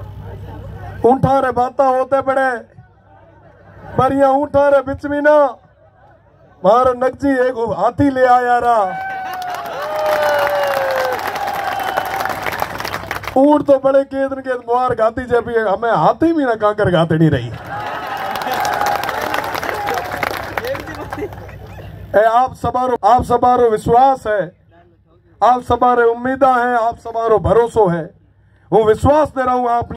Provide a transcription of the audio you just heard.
ऊंठा रे बाता होते पड़े पर यहाँ ऊंठा रे बिच में ना मारो नगजी एक हाथी ले आया रा। ऊंट तो बड़े केदन के मुहार गाती जब हमें हाथी भी ना कांकर गाते नहीं रही। आप सबारो विश्वास है, आप सबारे उम्मीदा है, आप सबारो भरोसो है। वो विश्वास दे रहा हूं आप